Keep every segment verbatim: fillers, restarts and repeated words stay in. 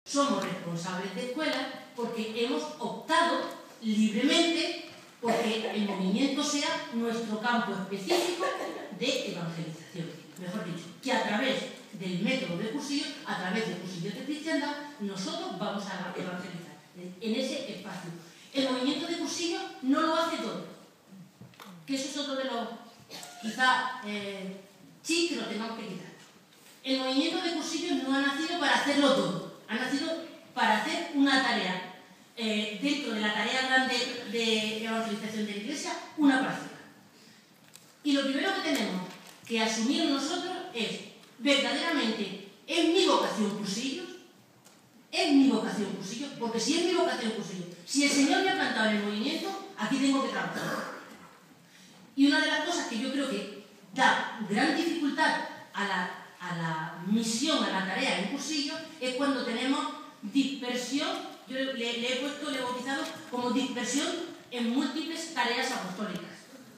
Somos responsables de escuelas porque hemos optado libremente porque el movimiento sea nuestro campo específico de evangelización. Mejor dicho, que a través del método de cursillos, a través de cursillos de cristiandad, nosotros vamos a evangelizar en ese espacio. El movimiento de cursillos no lo hace todo, que eso es otro de los, quizá, eh, sí que lo tengamos que quitar. El movimiento de cursillos no ha nacido para hacerlo todo, ha nacido para hacer una tarea, eh, dentro de la tarea grande de evangelización de la Iglesia, una práctica. Y lo primero que tenemos que asumir nosotros es, verdaderamente, ¿es mi vocación cursillos? ¿Es mi vocación cursillos? Porque si es mi vocación cursillos, si el Señor me ha plantado en el movimiento, aquí tengo que trabajar. Y una de las cosas que yo creo que da gran dificultad a la, a la misión, a la tarea en cursillos, es cuando tenemos dispersión. Yo le, le he puesto, le he bautizado como dispersión en múltiples tareas apostólicas.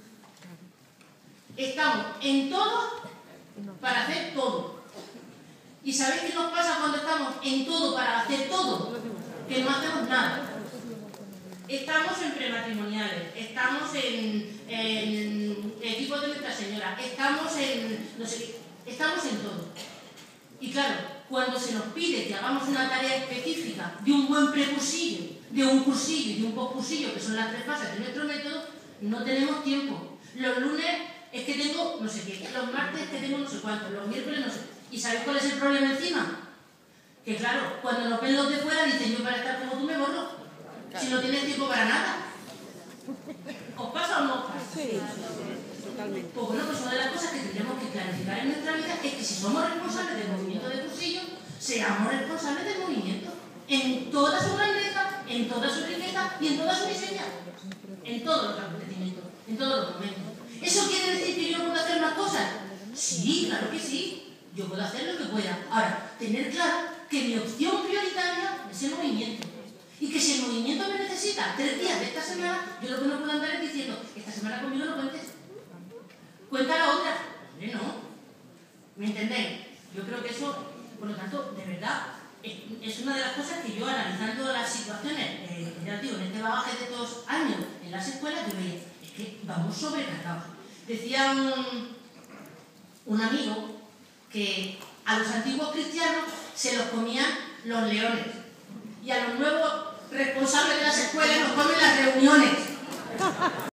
Estamos en todo para hacer todo. ¿Y sabéis qué nos pasa cuando estamos en todo para hacer todo? Que no hacemos nada. Estamos en prematrimoniales, estamos en, en equipos de Nuestra Señora, estamos en, no sé qué, estamos en todo. Y claro, cuando se nos pide que hagamos una tarea específica de un buen precursillo, de un cursillo y de un postcursillo, que son las tres fases de nuestro método, no tenemos tiempo. Los lunes es que tengo no sé qué, los martes es que tengo no sé cuánto, los miércoles no sé. ¿Y sabéis cuál es el problema encima? Que claro, cuando nos ven los de fuera dicen, yo para estar como tú me borro. Si no tienes tiempo para nada. ¿Os pasa o no os pasa? Sí, totalmente. Pues bueno, pues una de las cosas que tendremos que clarificar en nuestra vida es que si somos responsables del movimiento de cursillo, seamos responsables del movimiento. En toda su grandeza, en toda su riqueza y en toda su miseria. En todos los acontecimientos, en todos los momentos. ¿Eso quiere decir que yo no puedo hacer más cosas? Sí, claro que sí. Yo puedo hacer lo que pueda. Ahora, tener claro que mi opción prioritaria es el movimiento. Y que si el movimiento me necesita tres días de esta semana, yo lo que no puedo andar es diciendo, esta semana conmigo no cuentes. Cuenta la otra. Hombre, no. ¿Me entendéis? Yo creo que eso, por lo tanto, de verdad, es, es una de las cosas que yo, analizando las situaciones, eh, ya digo, en este bagaje de estos años en las escuelas, yo veía, es que vamos sobrecargados. Decía un, un amigo que a los antiguos cristianos se los comían los leones y a los nuevos responsables de las escuelas nos comen las reuniones.